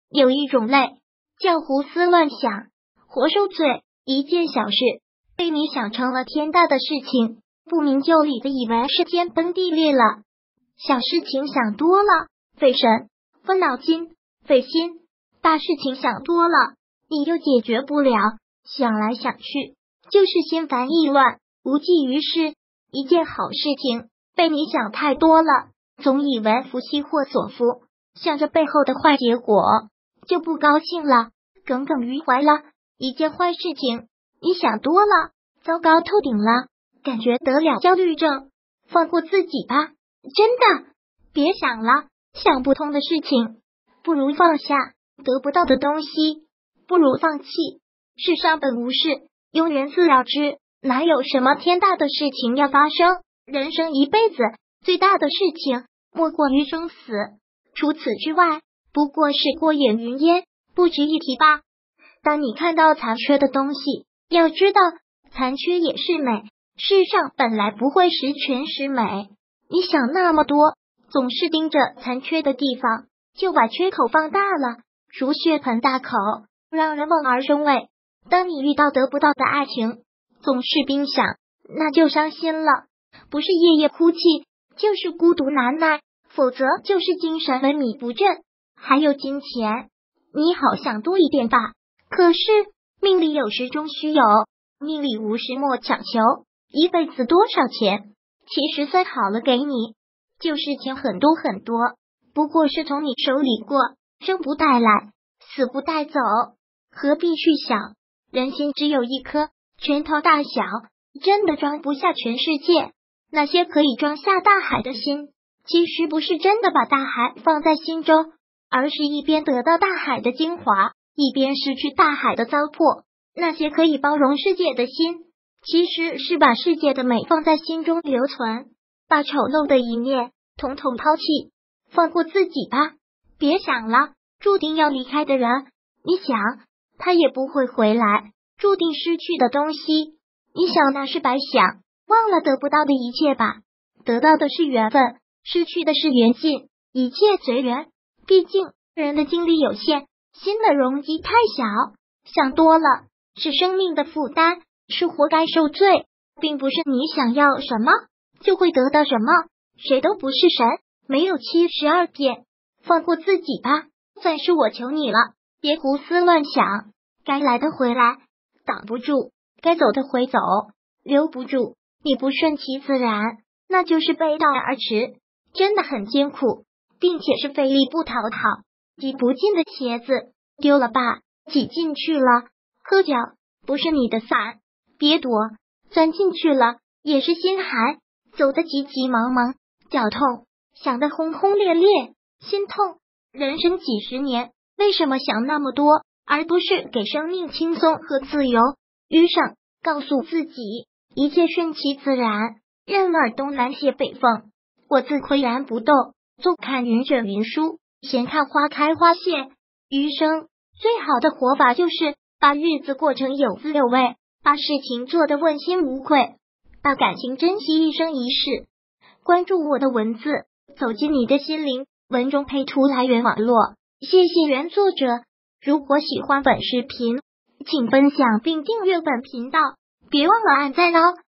有一种累，叫胡思乱想，活受罪。一件小事被你想成了天大的事情，不明就里的以为是天崩地裂了。小事情想多了，费神、费脑筋、费心；大事情想多了，你又解决不了，想来想去就是心烦意乱，无济于事。一件好事情被你想太多了，总以为福兮祸所伏，想着背后的坏结果，就不高兴了，耿耿于怀了。一件坏事情你想多了，糟糕透顶了，感觉得了焦虑症，放过自己吧，真的，别想了。想不通的事情不如放下，得不到的东西不如放弃。世上本无事，庸人自扰之，哪有什么天大的事情要发生？人生一辈子最大的事情莫过于生死，除此之外不过是过眼云烟，不值一提吧。当你看到残缺的东西，要知道残缺也是美，世上本来不会十全十美。你想那么多，总是盯着残缺的地方，就把缺口放大了，如血盆大口，让人望而生畏。当你遇到得不到的爱情，总是冰想，那就伤心了，不是夜夜哭泣，就是孤独难耐，否则就是精神萎靡不振。还有金钱，你好想多一点吧，可是命里有时终须有，命里无时莫强求。一辈子多少钱，其实算好了给你，就是钱很多很多，不过是从你手里过，生不带来，死不带走，何必去想？人心只有一颗，拳头大小，真的装不下全世界。那些可以装下大海的心，其实不是真的把大海放在心中，而是一边得到大海的精华，一边失去大海的糟粕。那些可以包容世界的心，其实是把世界的美放在心中留存，把丑陋的一面统统抛弃，放过自己吧。别想了，注定要离开的人，你想他也不会回来，注定失去的东西，你想那是白想，忘了得不到的一切吧。得到的是缘分，失去的是缘尽，一切随缘。毕竟人的精力有限，心的容积太小，想多了是生命的负担，是活该受罪，并不是你想要什么就会得到什么。谁都不是神，没有72变，放过自己吧。算是我求你了，别胡思乱想，该来的回来，挡不住；该走的回走，留不住。你不顺其自然，那就是背道而驰，真的很艰苦，并且是费力不讨好。挤不进的鞋子丢了吧，挤进去了，喝脚不是你的伞，别躲，钻进去了也是心寒。走得急急忙忙，脚痛，想得轰轰烈烈，心痛。人生几十年，为什么想那么多，而不是给生命轻松和自由？余生告诉自己，一切顺其自然，任尔东南西北风，我自岿然不动，坐看云卷云舒，闲看花开花谢。余生最好的活法就是把日子过成有滋有味，把事情做得问心无愧，把感情珍惜一生一世。关注我的文字，走进你的心灵。文中配图来源网络，谢谢原作者。如果喜欢本视频，请分享并订阅本频道，别忘了按赞哦。